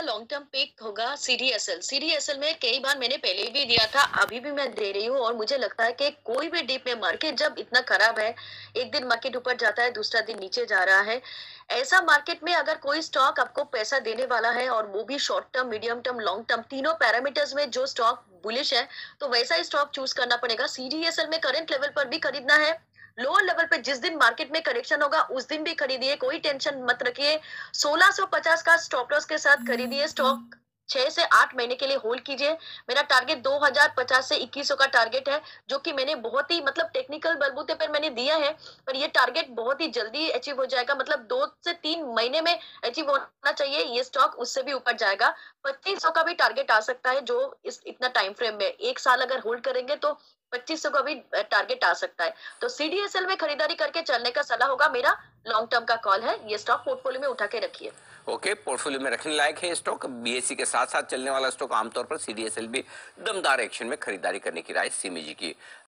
Long term pick होगा CDSL. CDSL में कई बार मैंने पहले भी दिया था, अभी भी मैं दे रही हूँ और मुझे लगता है कि कोई भी डीप में मार्केट जब इतना खराब है, एक दिन मार्केट ऊपर जाता है, दूसरा दिन नीचे जा रहा है। ऐसा मार्केट में अगर कोई स्टॉक आपको पैसा देने वाला है और वो भी short term, medium term, long term तीनों पैरामीटर्स में जो स्टॉक बुलिश है, तो वैसा ही स्टॉक चूज करना पड़ेगा। सीडीएसएल में करंट लेवल पर भी खरीदना है, लोअर लेवल पे जिस दिन मार्केट में करेक्शन होगा उस दिन भी खरीदिए, कोई टेंशन मत रखिए। 1650 का स्टॉप लॉस के साथ खरीदिए स्टॉक, 6 से 8 महीने के लिए होल्ड कीजिए। मेरा टारगेट 2050 से 2100 का टारगेट है, जो कि मैंने बहुत ही मतलब टेक्निकल बलबूते पर मैंने दिया है, पर ये टारगेट बहुत ही जल्दी अचीव हो जाएगा, मतलब 2 से 3 महीने में अचीव होना चाहिए। ये स्टॉक उससे भी ऊपर जाएगा। 2500 का भी टारगेट आ सकता है, जो इस इतना टाइम फ्रेम में 1 साल अगर होल्ड करेंगे तो 2500 का भी टारगेट आ सकता है। तो सीडीएसएल में खरीदारी करके चलने का सलाह होगा मेरा। लॉन्ग टर्म का कॉल है, ये स्टॉक पोर्टफोलियो में उठा के रखिए। ओके, पोर्टफोलियो में रखने लायक है स्टॉक। बीएससी के साथ साथ चलने वाला स्टॉक, आमतौर पर सीडीएसएल भी दमदार एक्शन में खरीदारी करने की राय सिमी जी की।